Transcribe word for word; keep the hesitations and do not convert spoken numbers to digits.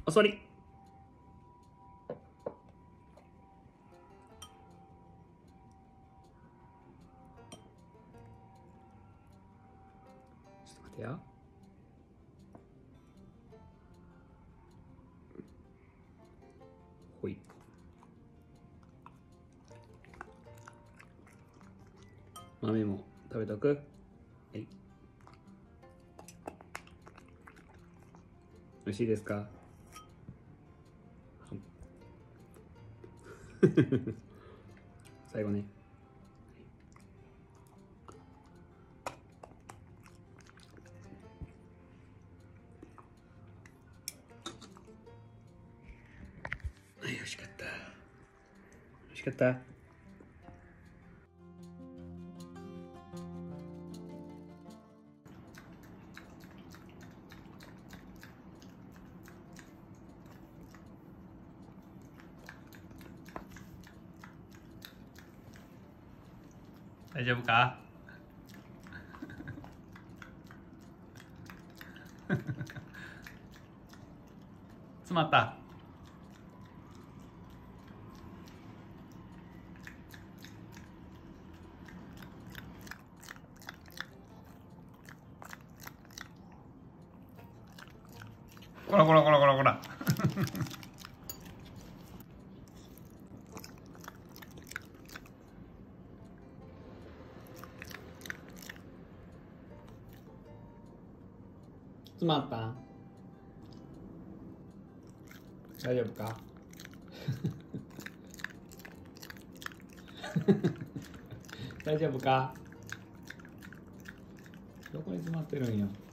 お座り。ちょっと待ってや。ほい。豆も食べとく。はい。美味しいですか？最後ね。はい、美味しかった。美味しかった。大丈夫か？詰まった。こらこらこらこらこら。詰まった？大丈夫か？大丈夫か？どこに詰まってるんよ。